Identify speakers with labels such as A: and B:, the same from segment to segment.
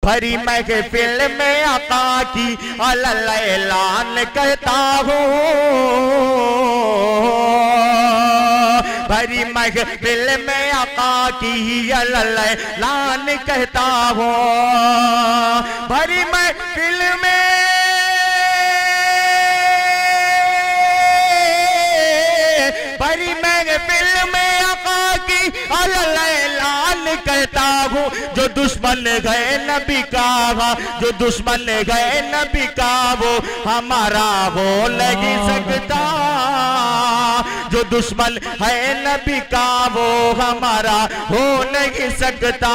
A: بھری محفل میں آقا کی اعلان کہتا ہوں، بھری محفل میں آقا کی اعلان کہتا ہوں، بھری محفل میں آقا کی اعلان کہتا ہوں، جو دشمن گئے نبی کا، جو دشمن گئے نبی کا وہ ہمارا ہو نہیں سکتا، جو دشمن ہے نبی کا وہ ہمارا ہو نہیں سکتا۔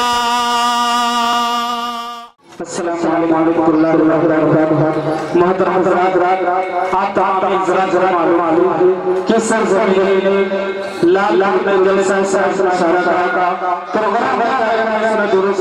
B: السلام علیکم اللہ وبرکاتہ۔ محترم حضرات، آپ تمام ذرا معلوم کہ سرزمین لال میں جلسہ اشارہ کا پروگرام ہے درود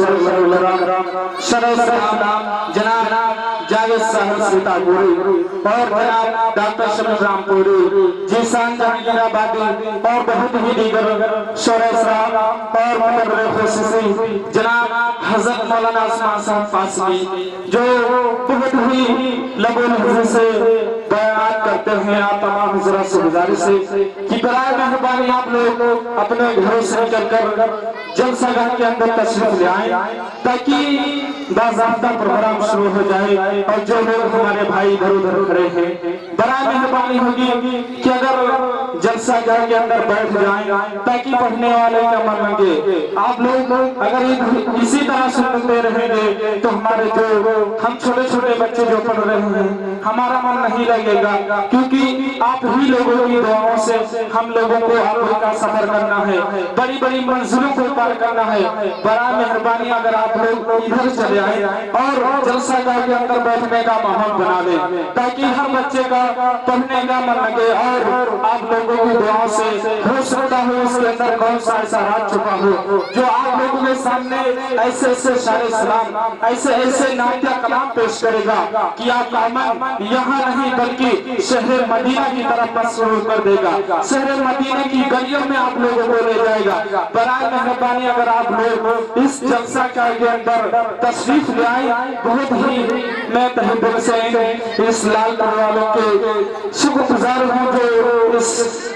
B: شرع اسلام جناب جاوید صاحب سیتاپوری اور جناب ڈاکٹر شمیم رام پوری، جیسان جہانگیر آبادی اور بہت ہی دیگر شرع اسلام اور مقرر خصوصی جناب حضرت مولانا عثمان صاحب فاسمی جو بہت ہی لب و لہجے سے بیانات کرتے ہیں۔ آپ تمام حضرات سے گزارش ہے کہ برائے مہربانی آپ لوگ اپنے گھروں سے نکل کر جلسہ گاہ کے اندر تشریف لے آئیں تاکہ باضابطہ پروگرام شروع ہو جائے، اور جو لوگ ہمارے بھائی ادھر ادھر کھڑے ہیں برائے مہربانی ہوگی کہ اگر جلسہ گاہ کے اندر بیٹھ جائیں تاکہ پڑھنے والے کا من لگے۔ آپ لوگ اگر اسی طرح سنتے رہیں گے تو ہمارے جو ہم چھوٹے چھوٹے بچے جو پڑھ رہے ہیں ہمارا من نہیں لگے گا، کیونکہ آپ ہی لوگوں کی دعاؤں سے ہم لوگوں کو آگے کا سفر کرنا ہے، بڑی بڑی منزلوں کو پار کرنا ہے۔ برائے مہربانی اگر آپ لوگ ادھر چلے آئیں اور جلسہ گاہ کے اندر بیٹھنے کا ماحول بنا دیں تاکہ ہر بچے کا پڑھنے کا من لگے، اور آپ لوگوں کی دعاؤں سے ہو سکتا ہو اس کے اندر کون سا ایسا رات چھپا ہو جو آپ لوگوں کے سامنے ایسے ایسے شاعر اسلام ایسے ایسے نعتیہ کلام پیش کرے گا کہ آپ کا من یہاں نہیں بلکہ شہر مدینہ کی طرف مسرور کر دے گا، شہر مدینہ کی گلیوں میں آپ لوگوں کو لے جائے گا۔ برائے مہربانی اگر آپ لوگ اس جلسہ کے اندر تشریف لے آئیں، بہت ہی میں تہ دل سے اس لال پور والوں کے شکر گزار ہوں جو اس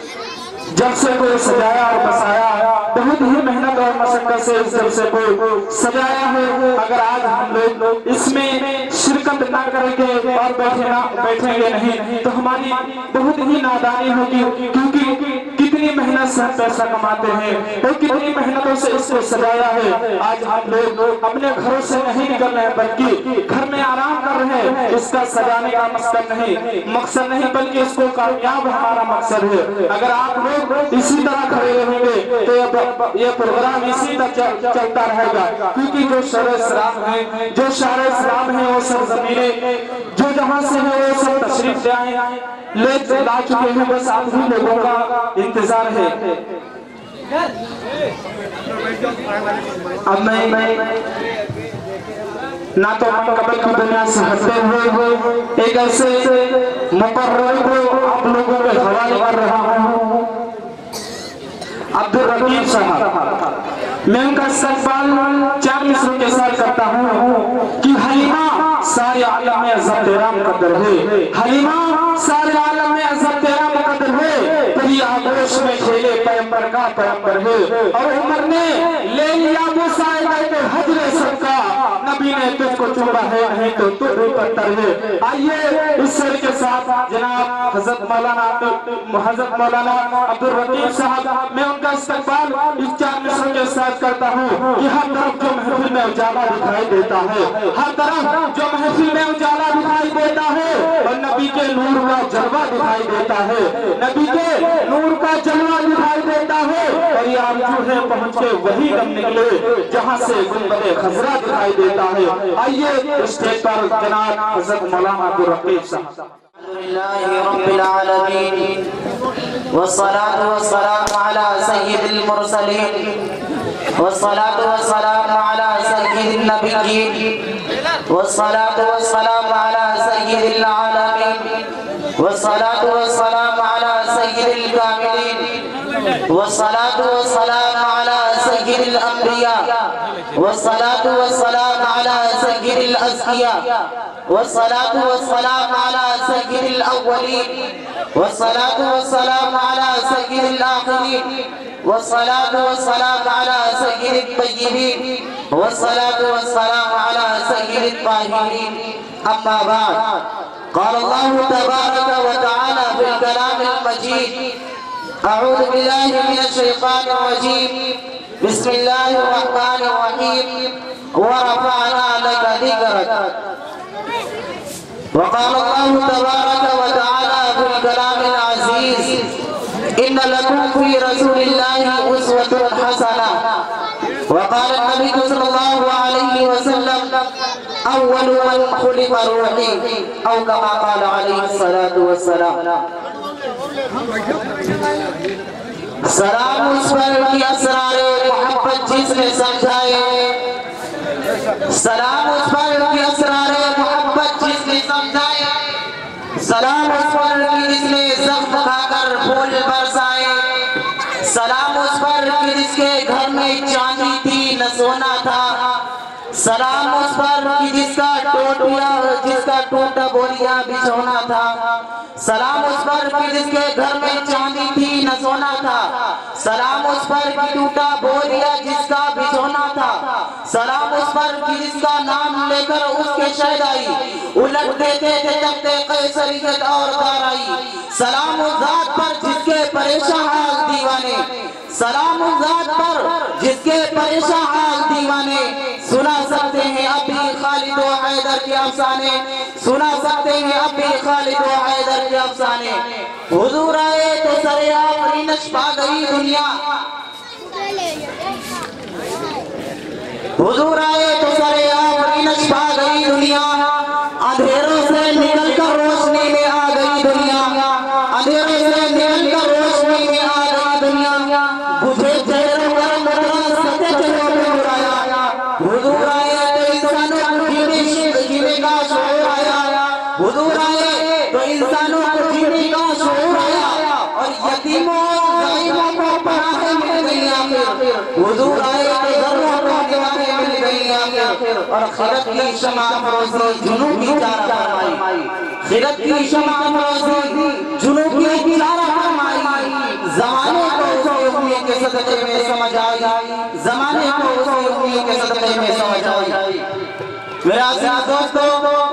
B: جلسے کو سجایا اور بسایا، بہت ہی محنت اور مشقت سے اس جلسے کو سجایا ہے۔ اگر آج ہم لوگ اس میں شرکت نہ کریں گے اور بیٹھیں گے نہیں تو ہماری بہت ہی نادانی ہوگی، کیونکہ کتنی محنت سے پیسہ کماتے ہیں اور کتنی محنتوں سے اس کو سجایا ہے۔ آج ہم لوگ اپنے گھروں سے نہیں نکل رہے بلکہ گھر میں آرام کر رہے ہیں، اس کا سجانے کا مقصد نہیں بلکہ اس کو کامیاب ہمارا مقصد ہے۔ اگر آپ لوگ اسی طرح کھڑے رہیں گے تو یہ پروگرام اسی طرح چلتا رہے گا، کیونکہ جو شرع اسلام ہیں، جو شاعر اسلام ہیں، وہ سرزمینیں جو جہاں سے ہیں وہ سب تشریف لے لا چکے ہیں، بس آپ ہی لوگوں کا انتظار ہے۔ اب میں نہ تو قبل کی دنیا سے ہٹتے ہوئے ایک ایسے مقرر کو آپ لوگوں کے حوالے کر رہا ہوں، عبدالرقیب صاحب۔ میں ان کا استقبال 4 مصروں کے ساتھ کرتا ہوں کہ حلیمہ سارے عالم میں عزت تیرا مقدر ہے، حلیمہ سارے عالم میں عزت تیرا مقدر ہے، تیری آغوش میں کھیلے پیغمبر کا پیغمبر ہے، اور عمر نے لے لیا موسیٰ کے حجر سب کا، نبی نے تجھ کو چوبا ہے نہیں تو تو بھی پتھر ہے۔ آئیے اس سر کے ساتھ جناب حضرت مولانا عبدالرقیب صاحب، میں ان کا استقبال اس 4 مصروں کے ساتھ کرتا ہوں کہ ہر طرف جو محفل میں اجالا دکھائی دیتا ہے، ہر طرف جو محفل میں اجالا دکھائی دیتا ہے اور نبی کے نور کا جلوہ دکھائی دیتا ہے، نبی کے نور کا جلوہ دکھائی دیتا ہے، اور یہ آرزو ہے پہنچ کے وہی دم نکلے جہاں سے گنبد خضرا دکھائی دیتا ہے۔ آئیے اسٹیج پر جناب حضرت مولانا عبدالرقیب صاحب۔
C: الحمدللہ رب العالمین والصلاة والسلام على سید المرسلین والصلاة والسلام على سید النبیین والصلاة والسلام على سید العالمین والصلاة والسلام على سید الکاملین والصلاة والسلام على سید الانبیاء والصلاة والسلام على سيد الأزكياء والصلاة والسلام على سيد الأولين والصلاة والسلام على سيد الآخرين والصلاة والسلام على سيد الطيبين والصلاة والسلام على سيد الطاهرين أما بعد قال الله تبارك وتعالى في الكلام المجيد أعوذ بالله من الشيطان الرجيم بسم الله الرحمن الرحيم ورفعنا لك ذكرك وقال الله تبارك وتعالى في الكلام العزيز إن لكم في رسول الله أسوة حسنة وقال النبي صلى الله عليه وسلم أول من خلق روحي أو كما قال عليه الصلاة والسلام سلام اس پر کی اسرار محبت جس نے سمجھائے سلام اس پر کی اسرار محبت جس نے سمجھائے سلام اس پر کی جس نے زخم کھا کر پھول برسائے سلام اس پر کی جس کے گھر میں چاندی تھی نہ سونا تھا سلام اس پر کی جس کا ٹوٹا بوریا بچھونا تھا سلام اس پر کی جس کے گھر میں چاندی تھی نہ سونا تھا سلام اس پر کی ٹوٹا بوریا جس کا بچھونا تھا سلام اس پر کی جس کا نام لے کر اس کے شہد آئی الٹ دیتے تھے تخت قیصریت اور دارائی سلام اس ذات پر جس کے پریشان حال دیوانے سلام اس ذات پر جس کے پریشان حال دیوانے سنا سکتے ہیں اب بھی خالد و حیدر کے افسانے سنا سکتے ہیں اب بھی خالد و حیدر کے افسانے حضور آئے تو سر آفرینش پا گئی دنیا حضور آئے تو سر آفرینش پا گئی دنیا اندھیروں سے نکل کر روشنی میں آ گئی دنیا اندھیروں سے نکل کر روشنی میں آ گئی دنیا بجھے چہروں پر مدرس ستے چہروں میں برایا حضور آئے تو انسانوں کو جینے کا شعور آیا حضور آئے تو انسانوں کو جینے کا شعور آیا اور یتیموں غریبوں کو پناہ مل گئی آخر حضور آئے تو ذروں کو نگاہیں مل گئی آخر اور خیرت کی شمع افروزی جنوب کی چارہ فرمائی خیرت کی شمع افروزی جنوب کی چارہ فرمائی زمانے کو اس کی امیت کے صدقے میں سمجھ آئی زمانے کو اس کی امیت کے صدقے میں سمجھ آئی میرے عزیز دوستو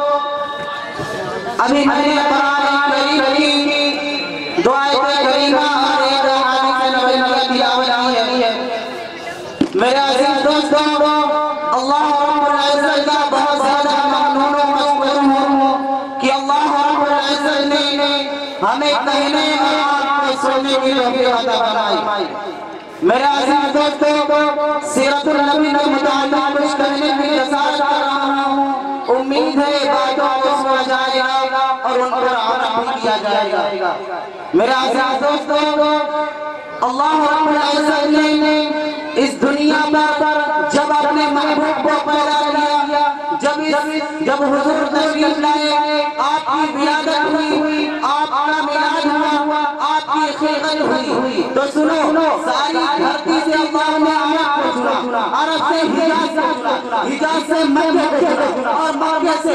C: ابھی میں نے قرآن کریم کی دعائے کریمہ اور ایک حدیث نبی کی تلاوت کی ہے میرے عزیز دوستو اللہ رب العزت کا بہت زیادہ ممنون و مشکور ہوں کہ اللہ رب العزت نے ہمیں کہنے اور آپ کو سننے کی توفیق عطا فرمائی میرے عزیز دوستو سیرت النبی کے متعلق کچھ کہنے کی جسارت کر رہا ہوں امید ہے باتوں کو سنا جائے گا اور ان پر عمل بھی کیا جائے گا میرے عزیز دوستو اللہ رب العزت نے اس دنیا پر جب اپنے محبوب کو پیدا کیا جب حضور تشریف لائے آپ کی ولادت ہوئی آپ کا میلاد ہوا آپ کی خلقت ہوئی تو سنو ساری دھرتی سے اللہ نے آپ کو چنا عرب سے حجاز سے مکہ کو چنا اور مکہ سے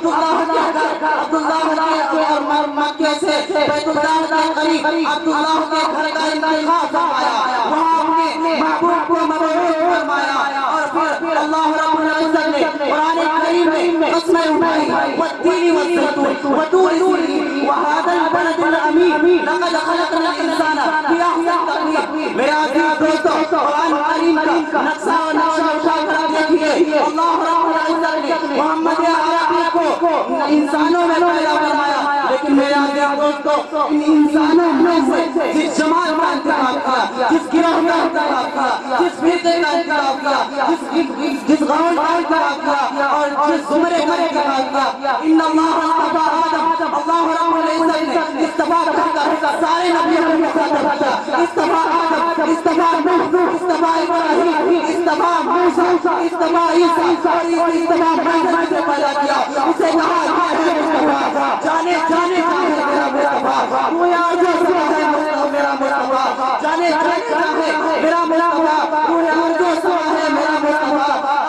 C: عبداللہ اور مکہ سے بیت اللہ کے قریب عبداللہ کے گھر کا انتخاب فرمایا وہاں اپنے محبوب کو مبعوث فرمایا اور پھر اللہ رب العزت نے قرآن کریم میں قسمیں اٹھائی والتین والزیتون وطور سینین وهذا البلد الامین لقد خلقنا الانسان فی احسن تقویم میرے عزیز دوستو قرآن کریم کا نقشہ و نقشہ اٹھا کر دیکھیے اللہ رب العزت نے محمد عربی کو انسانوں میں پیدا فرمایا لیکن میرے عزیز دوستو ان انسانوں میں سے جس جماعت کا انتخاب کیا جس گروہ کا انتخاب کیا جس فرقے کا انتخاب کیا جس قوم کا انتخاب کیا اور جس زمرے کا انتخاب کیا ان اللہ اصطفى آدم اللہ رب العزت نے اصطفیٰ کر سارے نبیوں کو مقدر کیا اصطفیٰ آدم اصطفیٰ نوح اصطفیٰ ابراہیم اصطفیٰ موسیٰ اصطفیٰ عیسیٰ اور اصطفیٰ محمد سے پیدا کیا اسے کہا مصطفیٰ جانے میرا مصطفیٰ تو یار جو سنا ہے میرا مصطفیٰ جانے میرا مصطفیٰ تو یار جو سنا ہے میرا مصطفیٰ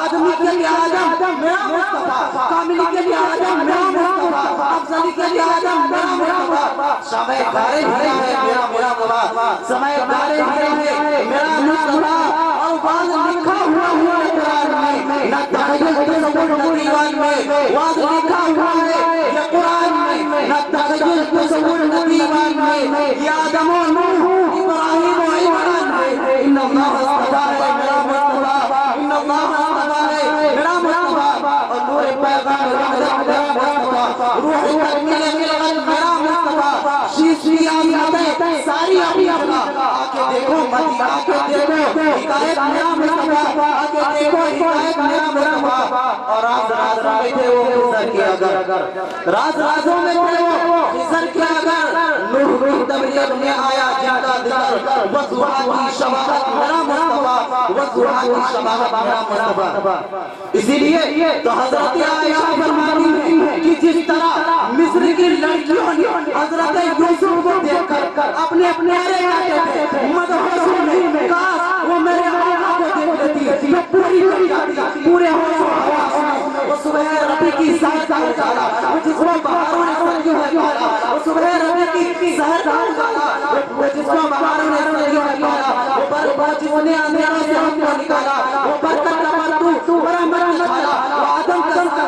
C: कामिली के लिए आदम मेरा मुस्तफा, अफजली के लिए आदम मेरा मुस्तफा, समय गारे भरे है मेरा मुस्तफा, समय गारे भरे है मेरा मुस्तफा, और वाज लिखा हुआ है कुरान में, न तखय्युल तसव्वुर न दीवान में, वाज लिखा हुआ है ये कुरान में, न तखय्युल तसव्वुर न दीवान में, ये आदम और नूह इब्राहिम और इमरान है, इन्नल्लाह अस्तफा है मेरा मुस्तफा, इन्नल्लाह अस्तफा है मेरा मुस्तफा, और नूर पैगाम मेरा मुस्तफा, रूह तकमील मिलत मेरा मुस्तफा, शीशी आमिनते सारी अम्बिया, आके देखो मदीना आके देखो हिदायत मेरा मुस्तफा, आके देखो हिदायत मेरा मुस्तफा, और राज राजों में थे वो खिज़र के अगर, राज राजों में थे वो खिज़र के अगर, नूह की तबलीग में आया जिनका जिक्र, वज़ुहा की शबाहत मेरा मुस्तफा, वज़ुहा की शबाहत मेरा मुस्तफा। इसीलिए तो हज़रत आयशा फरमाती है कि जिस तरह मिस्र की लड़कियों ने हज़रत यूसुफ को देखकर अपने प्यारे कहते थे मदहूस में, काश वो मेरे आका को देख लेती तो पूरी हो जाती, पूरे होश और हवास में वो सुबह रबी की सहर का उजाला, वो जिसको बहारों ने सदियों निकाला, वो सुबह रबी की सहर का उजाला, वो जिसको बहारों ने सदियों निकाला, वो बरकत जिसने अंधेरों से हमको निकाला, वो बरकत का बरतू बड़ा मरा निकाला, वो आदम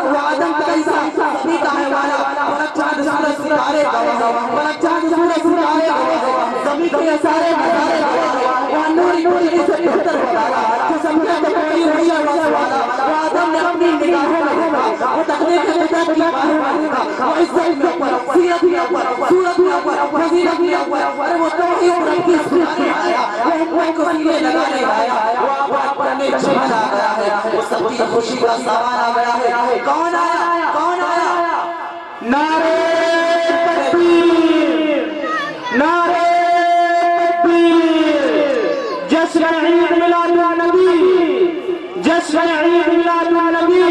C: का ईसा सभी का है वाला, फलक चांद सूरज सितारे गवाह, फलक चांद सूरज सितारे गवाह, ज़मीन के सारे नज़ारे गवाह, वो नूरी नूरी से बेहतर वाला, जो समझा तो कोई हुई वाला, वो आदम ने अपनी निगाहों में देखा, वो तकदीर के किताब की बात देखा, वो इज्जत के ऊपर, सीरत के ऊपर, सूरत के ऊपर, फजीलत के ऊपर, अरे वो तौहीद रब की सुनाने आया, वो हुक्म को सीने लगाने आया, वो आबाद करने चला गया है, वो सबकी खुशी का सामान आ गया है। कौन आया? कौन आया?
B: नारे तकबीर, नारे तकबीर, जश्न ईद मिलादुन नबी, जश्न ईद मिलादुन नबी।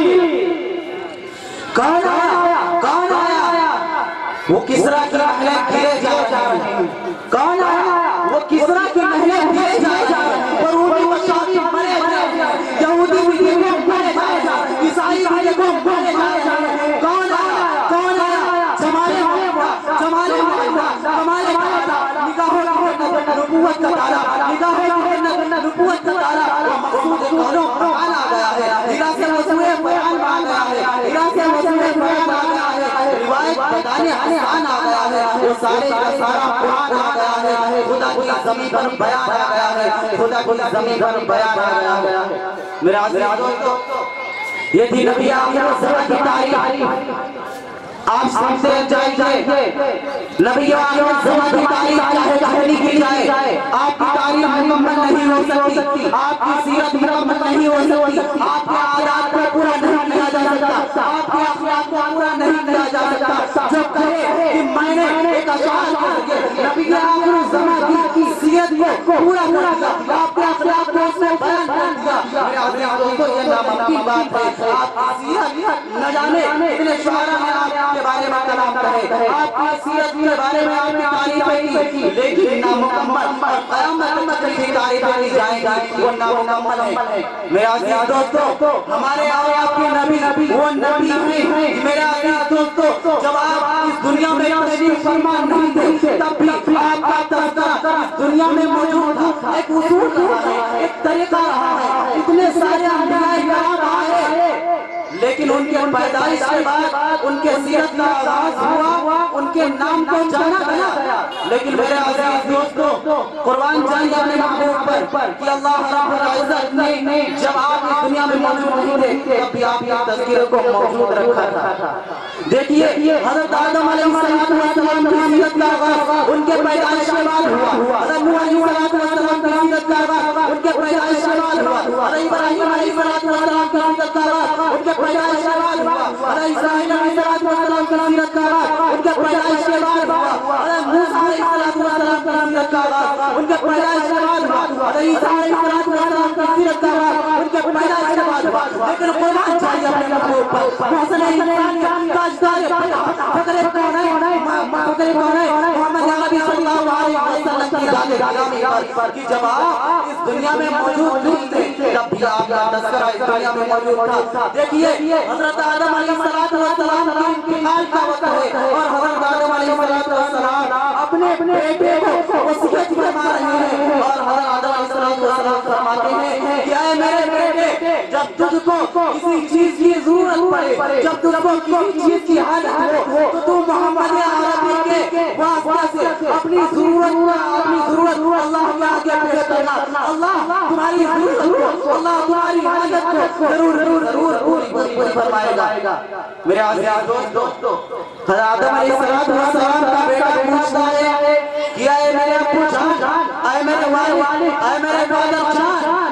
C: कौन आया? कौन आया? वो किसरा की महलें घिरे जा रही हैं। कौन आया? वो किसरा की महलें घिरे जा रही हैं, और वो भी शादी मरे जा रहे हैं, यहूदी भी देखो मरे जा रहे हैं, ईसाई भी देखो मरे जा रहे हैं। कौन आया? कौन आया? जमाने वाला, जमाने वाला, जमाने वाला, निगाहों की नबूवत का तारा, निगाहों की नबूवत का तारा, मकसूद कौनों बयान आ गया है, निगाह से मौजूए बयान आ गया है, निगाह से मौजूए बयान आ गया है, रिवायत बताने आसान आ गया है, वो सारे का सारा कुरान आ गया है, खुदा की ज़मीन पर बयान आ गया है, खुदा की ज़मीन पर बयान आ गया है। मेरे अज़ीज़ दोस्तों, ये थी नबी आखिर ज़मान की तारीख, आप सुनते जाइए। नबी आखिर ज़मान की तारीख चाहे कहनी की जाए, आपकी तारीख मुकम्मल नहीं हो सकती, आपकी सीरत मुकम्मल नहीं हो सकती, आपके आदात को पूरा नहीं किया जा सकता, आपके अखलाक को पूरा नहीं किया जा सकता। जो कहे कि मैंने एक अशार करके नबी आखिर ज़मान की सीरत को पूरा किया, आपके अखलाक को उसने बयान कर दिया। मेरे अज़ीज़ दोस्तों, ये नामुमकिन बात है। आपकी सीरत न जाने इतने शुआरा ने आपके बारे में कलाम कहे, आपकी सीरत के बारे में आपने तारीफ़ें की, लेकिन नामुकम्मल और क़यामत तक की तारीफ़ें की जाएंगी, वो नामुकम्मल है। मेरे अज़ीज़ दोस्तों, हमारे और आपके नबी वो नबी हैं। मेरे अज़ीज़ दोस्तों, जब आप इस दुनिया में तशरीफ़ फरमा नहीं थे, तब भी आपका तज़किरा इस दुनिया में मौजूद था। एक उसूल रहा है, एक तरीका रहा है, इतने सारे अंबिया किराम आए, लेकिन उनके पैदाइश के बाद उनके सीरत का आगाज हुआ, उनके नाम को जाना गया। लेकिन मेरे अज़ीज़ दोस्तों, कुर्बान जाइए अपने महबूब पर कि अल्लाह रब्बुल इज़्ज़त ने जब आप इस दुनिया में मौजूद नहीं थे, तब भी आपके तज़किरे को मौजूद रखा था। देखिए, हज़रत आदम अलैहिस्सलाम की सीरत का आगाज उनके पैदाइश के बाद हुआ, हज़रत नूह अलैहिस्सलाम की सीरत का आगाज उनके पैदाइश के बाद हुआ, हज़रत इब्राहीम अलैहिस्सलाम की सीरत का आगाज उनके पैदाइश के बाद हुआ, हज़रत इस्माईल अलैहिस्सलाम की सीरत का आगाज उनके पैदाइश के बाद हुआ, हज़रत मूसा अलैहिस्सलाम की सीरत का आगाज उनके पैदाइश के बाद हुआ, हज़रत ईसा अलैहिस्सलाम की सीरत का आगाज उनके पैदाइश के बाद हुआ। लेकिन कुर्बान चाहिए अपने महबूब पर, मोहसिन इंसान का ताजदार फखरे कौन है, मोहम्मद نبی صلی اللہ علیہ وسلم کی ذات گرامی پر کہ جب آپ اس دنیا میں موجود نہیں تھے تب بھی آپ کا تذکرہ اس دنیا میں موجود تھا. دیکھیے حضرت آدم علیہ السلام کا انتقال کا وقت ہے اور حضرت آدم علیہ السلام اپنے بیٹے کو وصیت فرما رہے ہیں اور حضرت آدم علیہ السلام فرماتے ہیں کہ اے میرے بیٹے جب تجھ کو کسی چیز کی ضرورت پڑے جب تجھ کو کسی چیز کی حاجت ہو تو تو محمد عربی کے واسطے سے اپنی ضرورت اللہ کے آگے پیش کرنا. اللہ تمہاری ضرورت اللہ تمہاری حاجت کو ضرور پوری فرمائے گا. میرے عزیز دوستو حضرت آدم علیہ السلام کا بیٹا پوچھتا ہے کہ اے میرے ابو جان اے میرے والد اے میرے فادر جان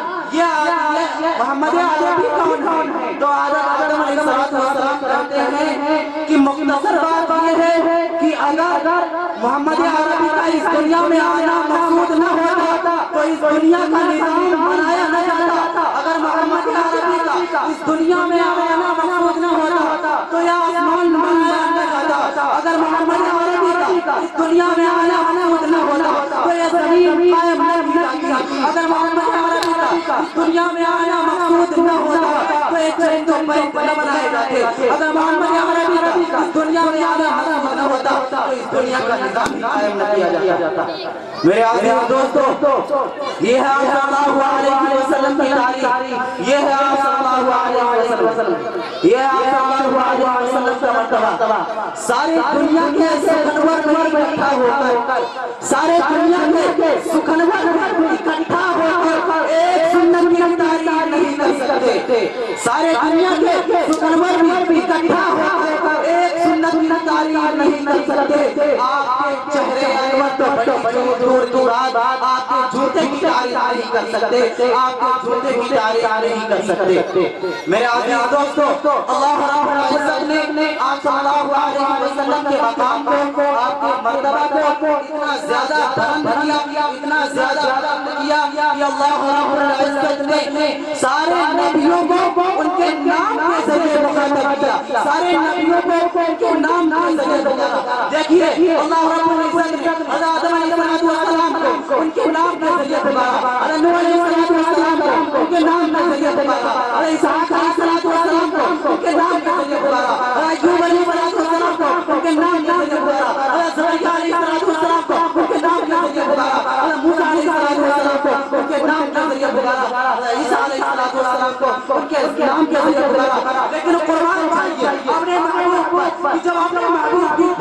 C: یہ محمد عربی کون ہے؟ تو آدم علیہ السلام کہتے ہیں کہ مختصر بات یہ ہے کہ اگر محمد عربی کا اس دنیا میں آنا مقصود نہ ہوتا تو اس دنیا کا نظام بنایا نہ جاتا. اگر محمد عربی کا اس دنیا میں آنا مقصود نہ ہوتا تو یہ آسمان بنایا نہ جاتا. اگر محمد عربی کا اس دنیا میں آنا مقصود نہ ہوتا تو یہ زمین قائم نہ کی جاتی. اگر محمد عربی کا اس دنیا میں آنا مقصود نہ ہوتا تو ایک چند نہ بنائے جاتے. اگر محمد عربی کا اس دنیا میں آنا مقصود نہ ہوتا تو اس دنیا کا نظام قائم نہ کیا جاتا. میرے عزیز دوستو یہ ہے آپ صلی اللہ علیہ وسلم کی تاریخ یہ ہے آپ صلی اللہ علیہ وسلم یہ ہے آپ صلی اللہ علیہ وسلم کا مرتبہ. ساری دنیا کے سخنور اکٹھا ہو کر سارے دنیا کے سخنور اکٹھا ہو کر ایک سنت کی تاریخ نہیں کر سکتے. سارے دنیا کے سخنور اکٹھا ہو کر ایک سنت کی تاریخ نہیں کر سکتے. آپ کے چہرے انور تو بڑی دور آپ کے جوتے کی تاریخ نہیں کر سکتے. آپ کے جوتے کی تاریخ نہیں کر سکتے. میرے عزیز دوستو اللہ رب العزت نے آپ صلی اللہ علیہ وسلم کے مقام کو آپ کے مرتبہ کو اتنا زیادہ بلند کیا اتنا زیادہ بلند کیا کہ اللہ رب العزت نے سارے نبیوں کو ان کے نام کے ذریعے مخاطب کیا. سارے نبیوں کو ان کے نام کے ذریعے پکارا. دیکھیے اللہ رب العزت نے حضرت آدم علیہ السلام کو ان کے نام کے ذریعے پکارا. حضرت نوح علیہ السلام کو ان کے نام کے ذریعے پکارا. حضرت اسحاق علیہ السلام کو ان کے نام کے ذریعے پکارا. حضرت ایوب علیہ السلام کو ان کے نام کے ذریعے پکارا. حضرت زکریا علیہ السلام کو ان کے نام کے ذریعے پکارا. حضرت موسیٰ علیہ السلام کو ان کے نام کے ذریعے پکارا. حضرت عیسیٰ علیہ السلام کو ان کے نام کے ذریعے پکارا. لیکن قرآن چاہیے اپنے محبوب کو جب اپنے محبوب کی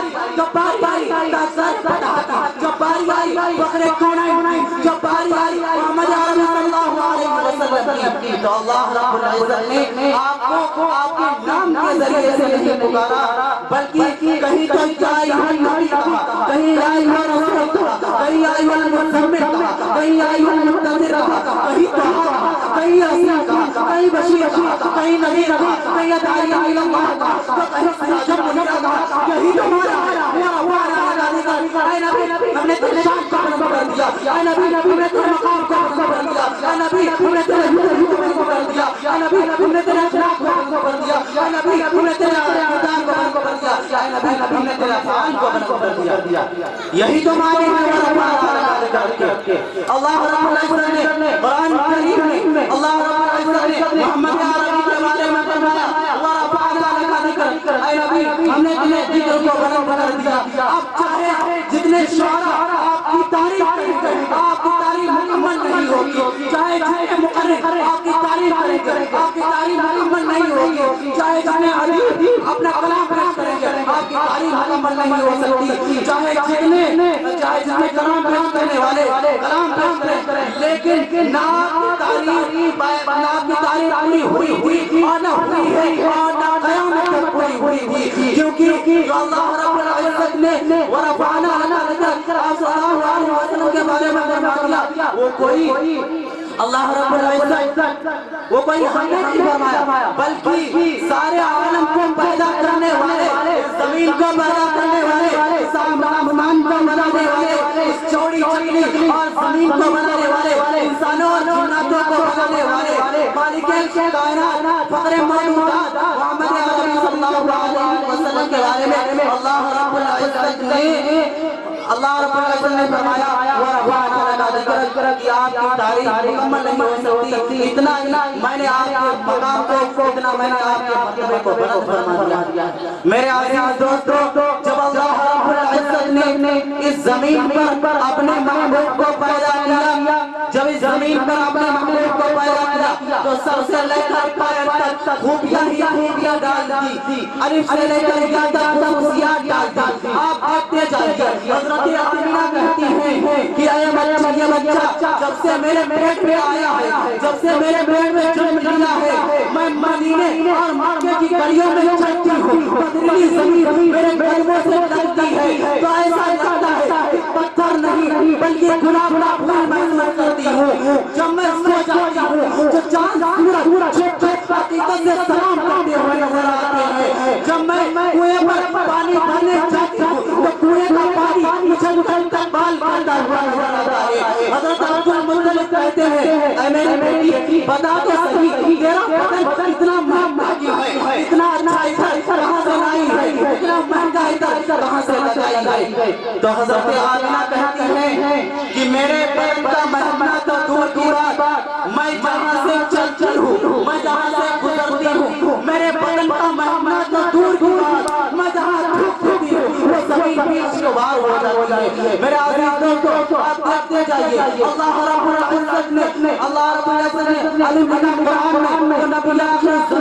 C: باری کا سر پڑھاتا جب باری آئی بکرے کونائن جب باری آئی محمد عربی صلی اللہ علیہ وسلم کی تو اللہ رب العزت نے آپ کو آپ کے نام کے ذریعے سے نہیں پکارا بلکہ کہیں تو جائی نبی کہا کہیں آئی رسول کہا کہیں آئی المزمل کہا کہیں آئی المدثر کہا کہیں تو کہیں یاسین کہا کہیں بشیر کہا کہیں نذیر کہا کہیں داعی الی اللہ کہا کہیں سراج منیر کہا یہی تو ہمارا اے نبی ہم نے تیرے شان کو بلند کر دیا. اے نبی ہم نے تیرے مقام کو بلند کر دیا. اے نبی ہم نے تیرے حضور کو بلند کر دیا. اے نبی ہم نے تیرے اخلاق کو بلند کر دیا. اے نبی ہم نے تیرے اقدار کو بلند کر دیا. اے نبی ہم نے تیرے افعال کو بلند کر دیا. یہی تو معنی ہے اللہ رب العزت نے قرآن کریم میں اللہ رب العزت نے محمد عربی کے بارے میں فرمایا اللہ رب العزت کا ذکر. اے نبی ہم نے تیرے ذکر کو بلند کر دیا. اب چاہے جتنے شعراء آپ کی تعریف کریں آپ کی تعریف مکمل نہیں ہوگی. چاہے جتنے مقرر آپ کی تعریف کریں آپ کی تعریف مکمل نہیں ہوگی. چاہے جتنے علی اپنا کلام پیش کریں گے آپ کی تعریف مکمل نہیں ہو سکتی. چاہے جتنے کلام پیش کرنے والے کلام پیش کریں لیکن نہ آپ کی تعریف پوری ہوئی اور نہ ہوئی ہے اور نہ قیامت تک پوری ہوئی تھی. کیونکہ اللہ رب العزت نے ورفعنا لك آپ صلی اللہ علیہ وسلم کے بارے میں فرمایا وہ کوئی اللہ رب العزت وہ کوئی ہم نے نہیں فرمایا بلکہ سارے عالم کو پیدا کرنے والے زمین کو پیدا کرنے والے آسمان کو بنانے والے چوڑی چکلی اور زمین کو بنانے والے انسانوں اور جناتوں کو بنانے والے مالک کائنات فخر موجودات محمد عربی صلی اللہ علیہ وسلم کے بارے میں اللہ رب العزت نے اللہ رب العزت نے فرمایا کہ آپ کی تعریف مکمل نہیں ہو سکتی، اتنا میں نے آپ کے مقام کو، اتنا میں نے آپ کے مرتبے کو بلند فرما دیا۔ میرے عزیز دوستو، جب اللہ رب العزت نے اس زمین پر اپنے محبوب کو پیدا کیا، جب اس زمین پر اپنے محبوب کو پیدا کیا تو سب سے لے کر پائے تک خوبیاں ہی خوبیاں ڈال دی، الف سے لے کر یا تک خصوصیات ڈال دی۔ آپ دیکھتے جائیے، حضرت آمینہ کہتی ہیں کہ اے بچہ جب سے میرے پیٹ میں آیا ہے، جب سے میرے پیٹ میں جنم لیا ہے، میں مدینے اور مکے کی گلیوں میں چلتی ہوں، پتھریلی زمین میرے قدموں سے لگتی ہے تو ایسا لگتا ہے پتھر نہیں بلکہ گلاب کا پھول محسوس کرتی ہوں۔ جب میں سو جاتی ہوں تو چاند سورج حقیقت سے سلام کرتے ہوئے نظر آتے ہیں۔ جب میں کنویں پر پانی بھرنے جاتی ہوں تو کنویں کا پانی مجھے استقبال کرتا ہوا نظر آتا ہے۔ حضرت عبد المطلب کہتے ہیں اے میری بیٹی بتا تو صحیح تیرا بدن اتنا مہنگا کیوں ہے، اتنا اچھا عطر کہاں سے لائی ہے، اتنا مہنگا عطر کہاں سے لگائی ہے؟ تو حضرت آمینہ کہتی ہیں کہ میرے بدن کا مہمنا تو دور کی بات، میں جہاں سے چل ہوں، میں جہاں سے گزرتی ہوں، میرے بدن کا مہمنا تو دور کی بات، میں جہاں ٹھکتی ہوں وہ زمین پیش کو بار ہو جاتی ہے۔ میرے عزیز دوستو، آپ دیکھتے جائیے، اللہ رب العزت نے علم قرآن میں نبی آخر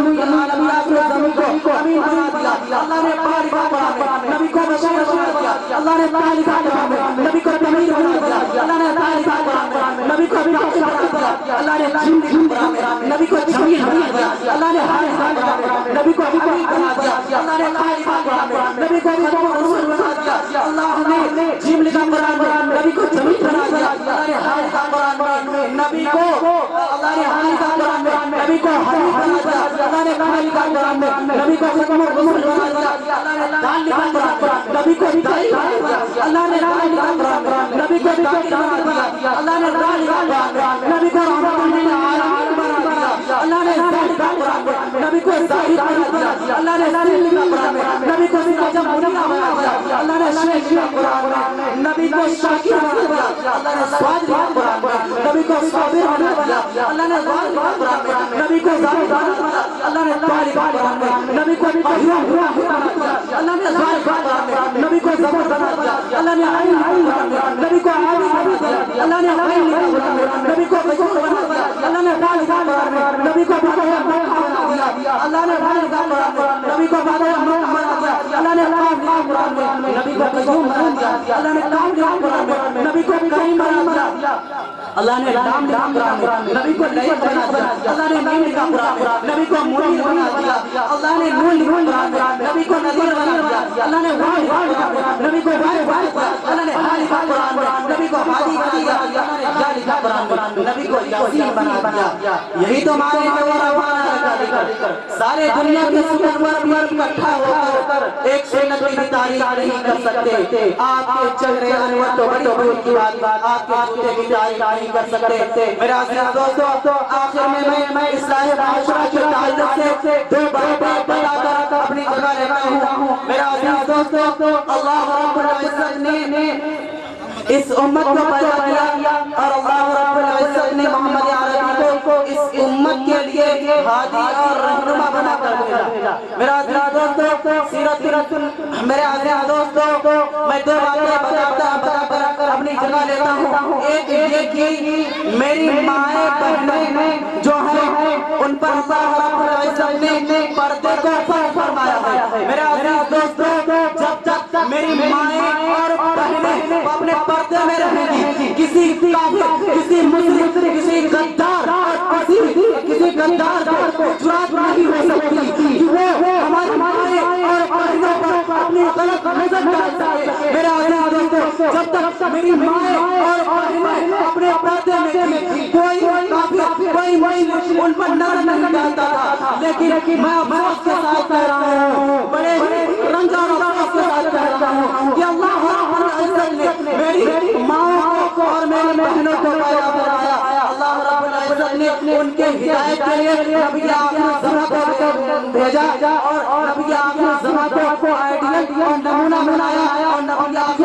C: زمین کو امین بنا دیا، اللہ نے پہاڑ کا قرآن میں نبی کو بشیر بنا دیا، اللہ نے پہاڑ کا قرآن میں نبی کو تمیر بنا دیا، اللہ نے پہاڑ کا قرآن میں نبی کو بشیر بنا دیا، اللہ نے جن کا قرآن میں نبی کو جمیل بنا دیا، اللہ نے ہر قرآن میں نبی کو حبیب بنا دیا، اللہ نے پہاڑ کا قرآن میں نبی کو رسول بنا دیا، اللہ نے جمل کا قرآن میں نبی کو جمیل بنا دیا، اللہ نے ہر قرآن میں نبی کو، اللہ نے ہر قرآن میں نبی کو حبیب بنا دیا، اللہ نے پہاڑ کا قرآن میں نبی کو رسول بنا دیا، اللہ نے دان کا قرآن میں نبی کو دائی بنا دیا، اللہ نے دان کا قرآن میں نبی کو ذاکر بنا دیا، اللہ نے دان کا قرآن میں نبی کو رحمت للعالمین بنا دیا، اللہ نے زاہد کا قرآن میں نبی کو زاہد بنا دیا، اللہ نے سیل کا قرآن میں نبی کو سجم منیہ بنا دیا، اللہ نے شیخ کا قرآن میں نبی کو شاکر بنا دیا، اللہ نے سواد کا قرآن میں نبی کو صابر بنا دیا، اللہ نے زاہد کا قرآن میں نبی کو زاہد بنا دیا، اللہ نے طالب کا قرآن میں نبی کو قیوم بنا دیا، اللہ نے زاہد کا قرآن میں نبی کو زبر بنا دیا، اللہ نے عین قرآن میں نبی کو عابد بنا دیا، اللہ نے عین قرآن میں نبی کو غیور بنا دیا، اللہ نے فال کا قرآن میں نبی کو بطور بنا دیا، اللہ نے فال کا قرآن میں نبی کو بطور بنا دیا، اللہ نے قام کا قرآن میں نبی کو قیوم بنا دیا، اللہ نے قام کا قرآن میں نبی کو کریم بنا دیا، اللہ نے لام کا قرآن میں نبی کو لئیب بنا دیا، اللہ نے میم کا قرآن میں نبی کو منیر بنا دیا، اللہ نے نون قرآن میں نبی کو نذیر بنا دیا، اللہ نے واحد قرآن میں نبی کو واحد بنا دیا، اللہ نے ہادی کا قرآن میں نبی کو ہادی بنا دیا، اللہ نے جالی کا قرآن میں نبی کو یاسین بنا دیا۔ یہی تو معنی ہے وہ روانا کا سارے دنیا کے سپر پر اکٹھا ہو کر ایک سنت کی تعریف نہیں کر سکتے، آپ کے چہرے انور تو بڑی دور کی بات، آپ کے جوتے کی تعریف نہیں کر سکتے۔ میرے عزیز دوستو، آخر میں اصلاح معاشرہ کے تعلق سے دو باتیں بتا کر اپنی جگہ لیتا ہوں۔ میرے عزیز دوستو، اللہ رب العزت نے اس امت کو پیدا کیا اور اللہ رب العزت نے محمد عربی کو اس امت کے لیے ہادی اور رہنما بنا کر بھیجا۔ میرا عزیز دوستو، سیرت میرے عزیز دوستو، میں دو باتیں بتا کر اپنی جگہ لیتا ہوں۔ ایک یہ کہ میری مائیں بہنیں جو ہیں ان پر اللہ رب العزت نے پردے کو فرض فرمایا ہے۔ میرے عزیز دوستو، جب تک میری مائیں اور بہنیں اپنے پردے میں رہیں گی، کسی کافر، کسی مشرک، کسی غدار کسی غدار کو جرات نہیں ہو سکتی کہ وہ ہماری مائیں اور بہنوں پر اپنی غلط نظر ڈالتا ہے۔ میرے عزیز دوستو، جب تک میری مائیں اور بہنیں اپنے پردے میں تھی، کوئی کافر، کوئی مشرک ان پر نظر نہیں ڈالتا تھا، لیکن میں افسوس کے ساتھ کہہ رہا ہوں، بڑے رنج اور افسوس کے ساتھ کہہ رہا ہوں کہ اللہ رب العزت نے میری ماں کو اور میری بہنوں کو پیدا فرمایا۔ اللہ رب العزت نے ان کے ہدایت کے لیے نبی آخر الزمان کو بھیجا اور نبی آخر الزمان کو آئیڈیل اور نمونہ بنایا اور نبی آخر الزمان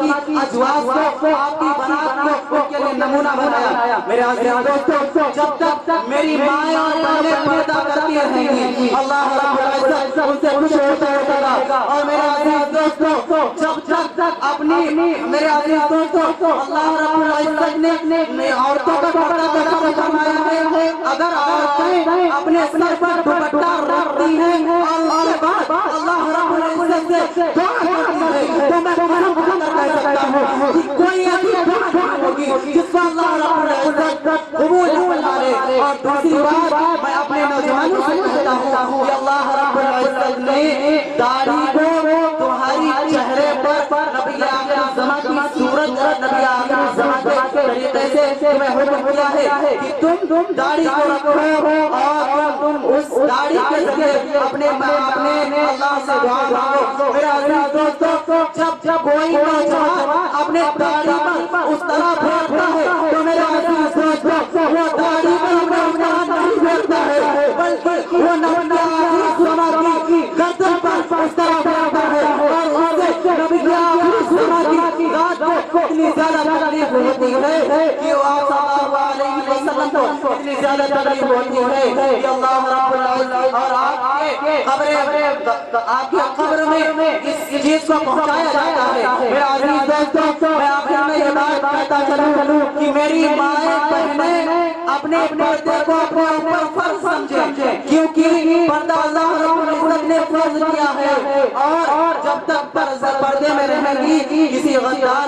C: की अजवाज को, आपकी बनात को उनके लिए नमूना बनाया। मेरे आज़ीज़ दोस्तों, जब तक मेरी माएँ और बहनें पर्दा करती रहेंगी, अल्लाह रब्बुल इज्जत उनसे खुश होता रहेगा। और मेरे आज़ीज़ दोस्तों, जब तक अपनी मेरे आज़ीज़ दोस्तों, अल्लाह रब्बुल इज्जत ने औरतों का पर्दा कम फरमाया है। अगर औरतें अपने सर पर दुपट्टा रखती हैं और उसके बाद अल्लाह रब्बुल इज्जत से दुआ करती है, तो मैं कह सकता हूँ कि कोई ऐसी दुआ होगी जिसको अल्लाह रब्बुल इज्जत कबूल फरमाए। और दूसरी बात मैं अपने नौजवानों से कहता हूँ कि अल्लाह रब्बुल इज्जत ने दाढ़ी को तुम्हारी चेहरे पर नबी आखिर ज़मां की सूरत, नबी आखिर ज़मां के तरीके से तुम्हें हुक्म किया है कि तुम दाढ़ी को रखो और तुम उस दाढ़ी के जरिए अपने अल्लाह से दुआ मांगो। मेरे अज़ीज़ दोस्तों, जब कोई नौजवान अपने दाढ़ी पर उस तरह फेरता है तो मेरे अज़ीज़ दोस्तों, वो दाढ़ी पर अपना नहीं फेरता है, बल्कि वो नबी आखिर ज़मां की गर्दन पर उस तरह फेरता है। और उससे नबी आखिर ज़मां की रात को इतनी ज्यादा तकलीफ होती है कि वो आप सल्लल्लाहु अलैहि वसल्लम को इतनी ज्यादा तकलीफ होती है कि अल्लाह रब्बुल इज्जत और आपके कब्र में इस चीज को पहुंचाया जाता है। मेरे अज़ीज़ दोस्तों, मैं आखिर में ये बात कहता चलूं कि मेरी माएँ बहनें अपने पर्दे को अपने ऊपर फर्ज समझें, क्योंकि पर्दा अल्लाह रब्बुल इज्जत ने फर्ज किया है। और जब तक पर्दे में रहेंगी, किसी गद्दार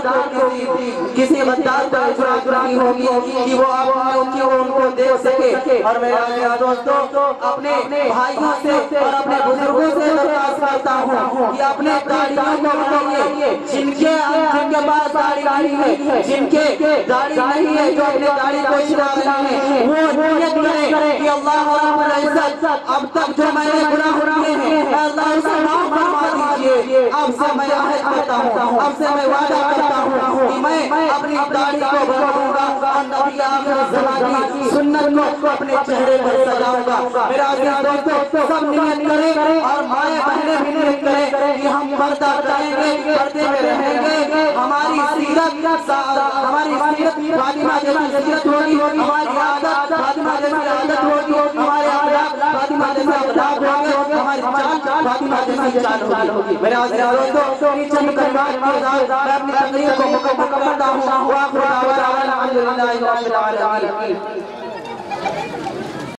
C: को इजरात नहीं होगी कि वो उनको देख सके। और मेरे अज़ीज़ दोस्तों, अपने भाइयों से और अपने बुजुर्गों से दरख्वास्त करता हूँ कि अपने दाढ़ियों को बढ़ाइए। जिनके पास दाढ़ी नहीं है, जिनके दाढ़ी नहीं है, जो अपने दाढ़ी को छिपा रहे हैं, वो नियत करें कि अल्लाह रब्बुल इज्जत अब तक जो मैंने गुनाह किए हैं, अल्लाह उसे माफ फरमा दीजिए। अब से मैं आहद करता हूँ, अब से मैं वादा करता हूँ कि मैं अपनी दाढ़ी को बढ़ाऊंगा और नबी आखिर ज़मां की सुन्नत को अपने चेहरे पर सजाऊंगा। मेरा अज़ीज़ दोस्तों, सब नियत करें और माएँ बहनें भी नियत करें कि हम पर्दा करेंगे, पर्दे में रहेंगे। हमारी सीरत फातिमा जैसी सीरत होगी, हमारी आदत फातिमा जैसी आदत होगी, हमारे अखलाक फातिमा जैसे अखलाक होंगे, हमारी चाल फातिमा जैसी चाल होगी। मेरे अज़ीज़ दोस्तों, चंद कलिमात के साथ मैं अपनी तकरीर को मुकम्मल करता हूँ।